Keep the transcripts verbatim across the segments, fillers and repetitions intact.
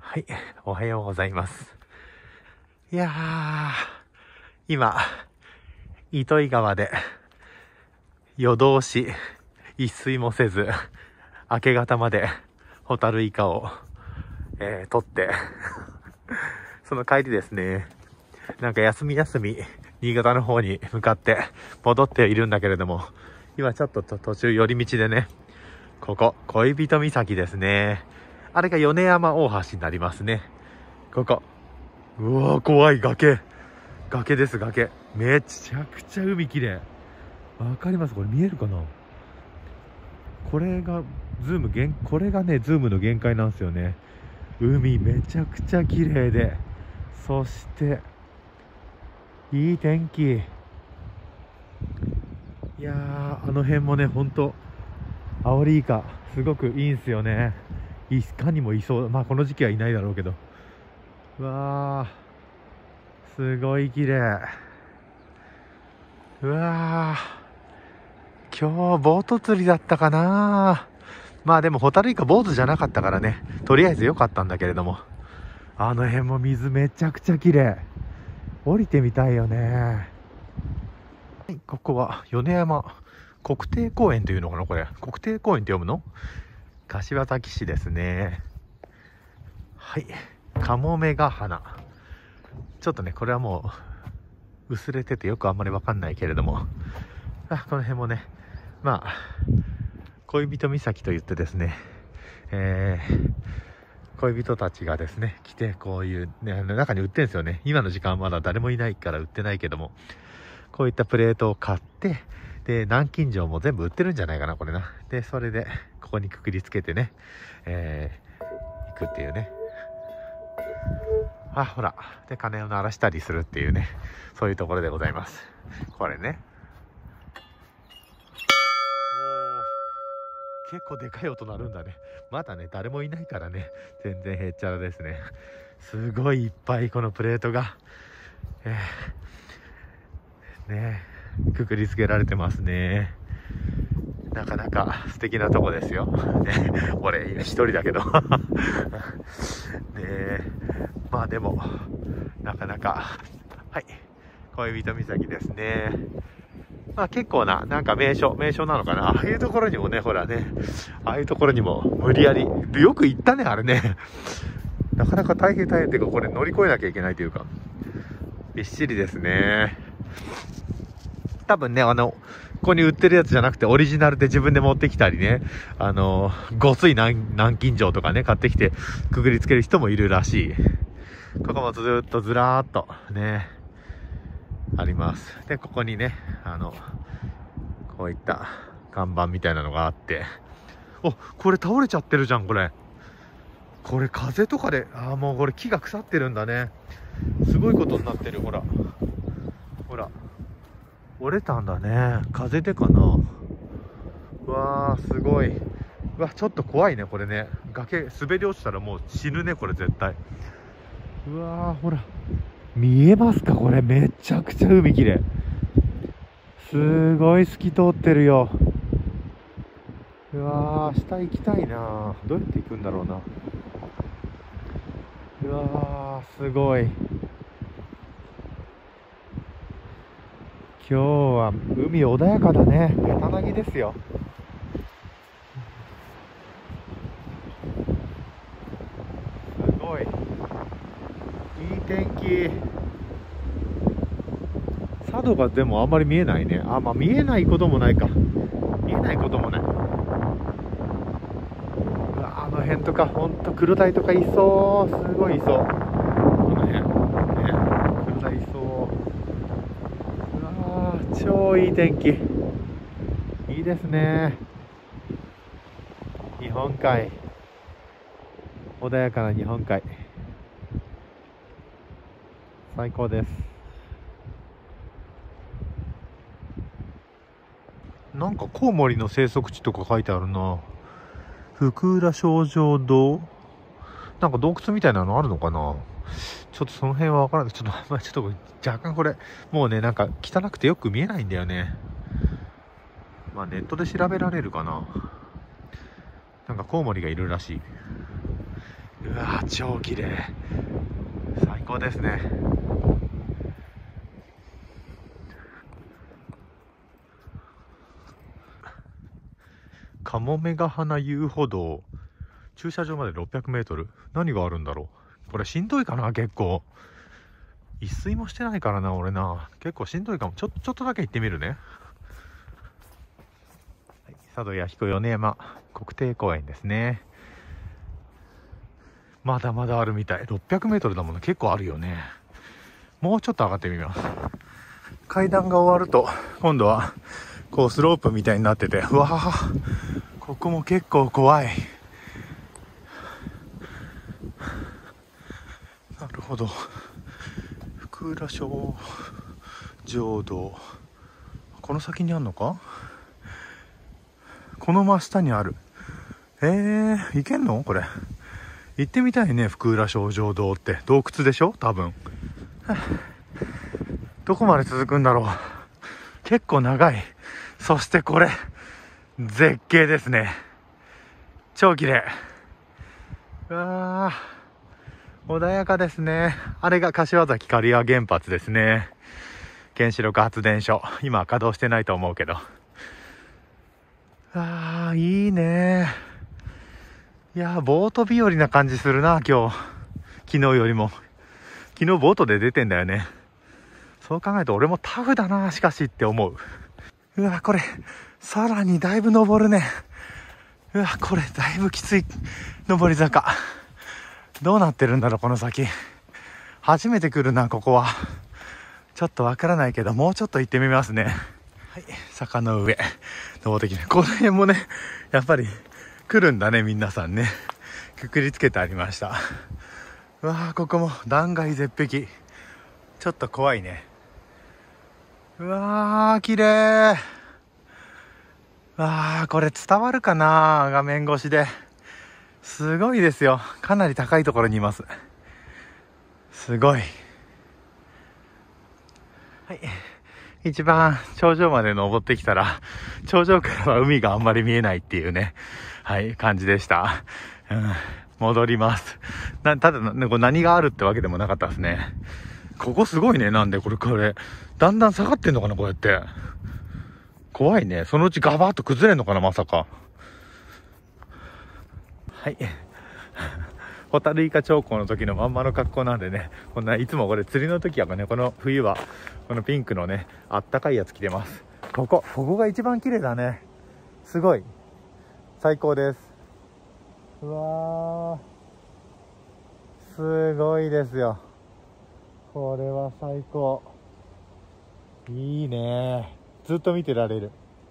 はい、おはようございます。いやー、今、糸魚川で夜通し一睡もせず、明け方までホタルイカを、えー、取ってその帰りですね、なんか休み休み新潟の方に向かって戻っているんだけれども、今ちょっと途中寄り道でね、ここ恋人岬ですね。あれが米山大橋になりますね。ここ、うわー、怖い。崖崖です。崖めちゃくちゃ海きれい。わかります？これ見えるかな？これがズーム限これがねズームの限界なんですよね。海めちゃくちゃ綺麗で、そしていい天気。いやー、あの辺もね、ほんとアオリイカすごくいいんすよね。いかにもいそう。まあこの時期はいないだろうけど、うわー、すごい綺麗。うわー、今日ボート釣りだったかな。まあでもホタルイカ坊主じゃなかったからね、とりあえず良かったんだけれども、あの辺も水めちゃくちゃ綺麗。降りてみたいよね。はい、ここは米山国定公園というのかな。これ国定公園って読むの？柏崎市ですね。はい、カモメが花。ちょっとね、これはもう薄れててよくあんまりわかんないけれども、あ、この辺もね、まあ恋人岬といってですね、えー、恋人たちがですね来て、こういうね、中に売ってるんですよね。今の時間はまだ誰もいないから売ってないけども、こういったプレートを買って、で南京錠も全部売ってるんじゃないかな、これな。でそれでここにくくりつけてね、えー、行くっていうね。あ、ほら、で鐘を鳴らしたりするっていうね、そういうところでございます。これね、結構でかい音鳴るんだね。まだね誰もいないからね、全然へっちゃらですね。すごいいっぱいこのプレートが、えー、ねくくりつけられてますね。なかなか素敵なとこですよ、ね、俺一人だけどねえ、まあでもなかなか、はい、恋人岬ですね。まあ結構な、なんか名所、名所なのかな。ああいうところにもね、ほらね、ああいうところにも無理やり、よく行ったね、あれね。なかなか大変大変っていうか、これ乗り越えなきゃいけないというか、びっしりですね。多分ね、あの、ここに売ってるやつじゃなくて、オリジナルで自分で持ってきたりね、あの、ごつい南南京錠とかね、買ってきて、くぐりつける人もいるらしい。ここもずーっとずらーっと、ね、あります。でここにね、あのこういった看板みたいなのがあって、お、これ倒れちゃってるじゃん。これこれ風とかで、ああ、もうこれ木が腐ってるんだね。すごいことになってる。ほらほら、折れたんだね、風でかな。うわー、すごい。うわ、ちょっと怖いねこれね。崖滑り落ちたらもう死ぬね、これ絶対。うわー、ほら見えますか？これめちゃくちゃ海きれい。すごい透き通ってるよ。うわー、下行きたいな。どうやって行くんだろうな。うわー、すごい。今日は海穏やかだね。べたなぎですよ。すごいいい天気。佐渡がでもあんまり見えないね。あ、まあ見えないこともないか。見えないこともない。うわ、あの辺とかほんと黒鯛とかいそう。すごいいそう、この辺ね。黒鯛いそう。うわー、超いい天気。いいですね。日本海、穏やかな日本海、最高です。なんかコウモリの生息地とか書いてあるな。福浦少女堂、なんか洞窟みたいなのあるのかな。ちょっとその辺は分からない。ちょっと、まあ、ちょっと若干これもうね、なんか汚くてよく見えないんだよね。まあネットで調べられるかな。なんかコウモリがいるらしい。 うわー超綺麗、最高ですね。かもめが花遊歩道、駐車場までろっぴゃくメートル。何があるんだろうこれ。しんどいかな、結構一睡もしてないからな俺な。結構しんどいかも。ちょちょっとだけ行ってみるね。はい、佐渡弥彦米山国定公園ですね。まだまだあるみたい。ろっぴゃくメートルだもんね。結構あるよね。もうちょっと上がってみます。階段が終わると今度はこうスロープみたいになってて、うわー、ここも結構怖い。なるほど。福浦小浄土、この先にあるのか。この真下にある。えー、行けんのこれ。行ってみたいね。福浦小浄土って洞窟でしょ多分。どこまで続くんだろう。結構長い。そしてこれ絶景ですね。超綺麗。うわー、穏やかですね。あれが柏崎刈羽原発ですね。原子力発電所、今は稼働してないと思うけど。あー、いいね。いやー、ボート日和な感じするな今日。昨日よりも。昨日ボートで出てんだよね。そう考えると俺もタフだなしかしって思う。うわ、これさらにだいぶ登るね。うわ、これだいぶきつい登り坂。どうなってるんだろうこの先。初めて来るなここは。ちょっとわからないけど、もうちょっと行ってみますね。はい、坂の上登ってきて、この辺もねやっぱり来るんだね皆さんね。くくりつけてありました。うわー、ここも断崖絶壁。ちょっと怖いね。うわー、綺麗。わー、これ伝わるかな画面越しで。すごいですよ。かなり高いところにいます。すごい。はい、一番頂上まで登ってきたら、頂上からは海があんまり見えないっていうね、はい、感じでした。うん、戻ります。なただ、ね、これ何があるってわけでもなかったですね。ここすごいね。なんでこれこれだんだん下がってんのかなこうやって。怖いね。そのうちガバッと崩れんのかなまさか。はい。ホタルイカ長考の時のまんまの格好なんでね、こんないつもこれ釣りの時はね、この冬はこのピンクのねあったかいやつ着てます。ここここが一番綺麗だね。すごい最高です。うわー、すごいですよ。これは最高。いいね。ずっと見てられる。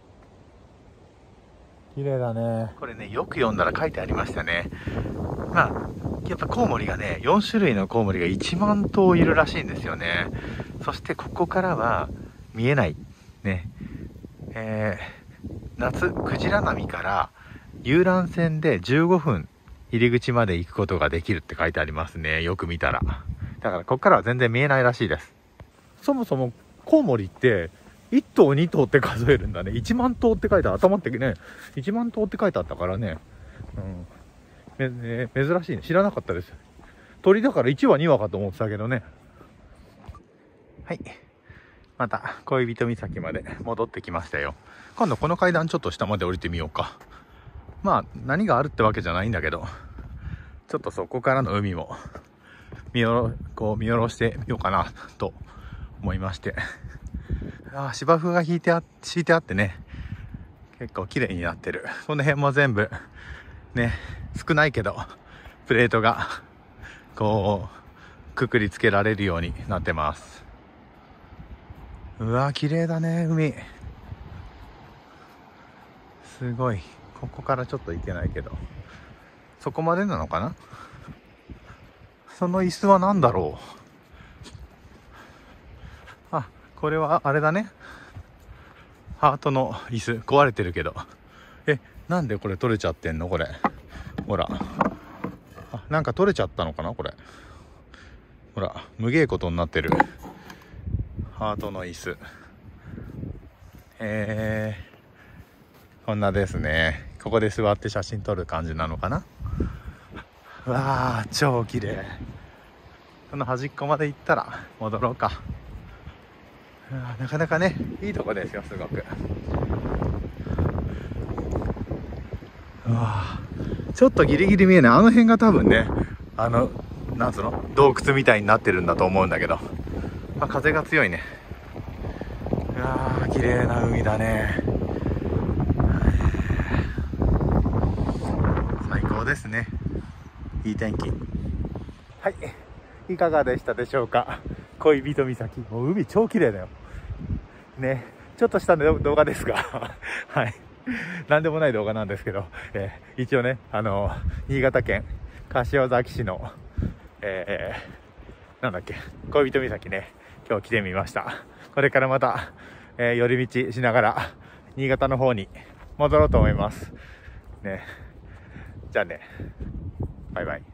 綺麗だね。これね、よく読んだら書いてありましたね。まあやっぱコウモリがね、よん種類のコウモリがいちまん頭いるらしいんですよね。そしてここからは見えないね。えー、夏クジラ波から遊覧船でじゅうごふん入り口まで行くことができるって書いてありますね。よく見たら。だからここからは全然見えないらしいです。そもそもコウモリっていっ頭に頭って数えるんだね。いちまん頭って書いてある。頭ってねいちまん頭って書いてあったからね、うん、め、め珍しいね。知らなかったです。鳥だからいちわにわかと思ってたけどね。はい、また恋人岬まで戻ってきましたよ。今度この階段ちょっと下まで降りてみようか。まあ何があるってわけじゃないんだけど、ちょっとそこからの海も見下ろこう見下ろしてみようかなと思いまして。あー、芝生が引いてあ敷いてあってね、結構綺麗になってる。この辺も全部ね、少ないけどプレートがこうくくりつけられるようになってます。うわ、綺麗だね海。すごい。ここからちょっと行けないけど、そこまでなのかな。その椅子は何だろう。あ、これはあれだね。ハートの椅子壊れてるけど、え、なんでこれ取れちゃってんのこれ。ほら、あ、なんか取れちゃったのかなこれ。ほら、無芸ことになってるハートの椅子。えー、こんなですね。ここで座って写真撮る感じなのかな。 うわー、超綺麗。この端っこまで行ったら戻ろうか。うわなかなかね、いいとこですよ、すごく。うわちょっとギリギリ見えない。あの辺が多分ね、あの、なんつうの、洞窟みたいになってるんだと思うんだけど、まあ、風が強いね。うわー、綺麗な海だね。最高ですね。いい天気。はい、いかがでしたでしょうか。恋人岬、もう海超綺麗だよね。ちょっとした動画ですがはいなんでもない動画なんですけど、えー、一応ね、あのー、新潟県柏崎市の、えー、なんだっけ、恋人岬ね、今日来てみました。これからまた、えー、寄り道しながら新潟の方に戻ろうと思いますね。じゃあね、バイバイ。